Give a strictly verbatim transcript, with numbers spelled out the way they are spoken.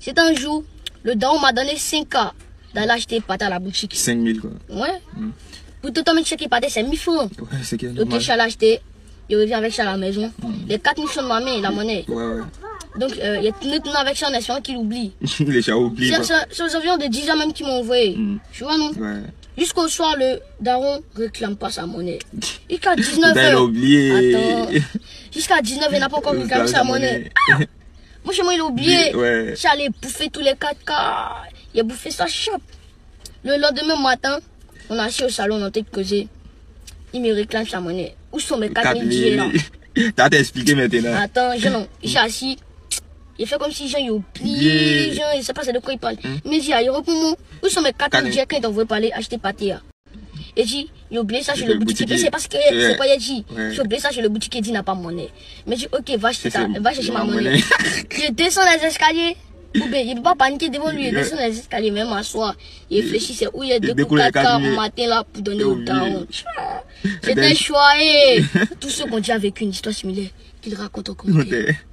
C'est un jour, le daron m'a donné cinq K d'aller acheter pâte à la boutique. cinq mille quoi. Ouais. Mm. Pour tout le temps, checker pâte, c'est mille francs. Ouais, c'est qu'il y a Donc, normal. je suis allé acheter. Il revient avec ça à la maison. Mm. Les quatre mille sont de ma main, la monnaie. Ouais, ouais. Donc, euh, il y a tout avec ça en espérant qu'il oublie. Il est déjà oublié. C'est aux environs de dix ans même qu'ils m'ont envoyé. Mm. Tu vois, non? Ouais. Jusqu'au soir, le daron réclame pas sa monnaie. Jusqu'à dix-neuf heures. Il a oublié. Attends. Jusqu'à dix-neuf heures, il n'a pas encore réclamé sa monnaie. Ah. Moi, chez moi, il a oublié. Ouais. J'allais bouffer tous les quatre K. Il a bouffé sa chope. Le lendemain matin, on a assis au salon, on a été causé. Il me réclame sa monnaie. Où sont mes quatre mille billets là? T'as expliqué maintenant. Attends, je non. Il s'est assis. Il fait comme si Jean il oublié. Yeah. Jean, il ne sait pas de quoi il parle. Mm. Mais il dit, il répond moi. Où sont mes quatre mille billets quand il devrait pas aller acheter pâté? Et dit, il a oublié ça chez le, le boutique. C'est parce que c'est pas il a dit. Il a oublié ça chez le boutique et dit, il n'a pas monnaie. Mais je dis, ok, va acheter ça. Va chercher ma monnaie. Je descends les escaliers. Ou bien, il ne peut pas paniquer devant lui. Il descend les escaliers, même à soi. Il réfléchit, c'est où il y a deux coups quatre K au matin là pour donner au daron. J'étais choyé. Tous ceux qui ont déjà vécu une histoire similaire, qu'ils racontent au commentaire.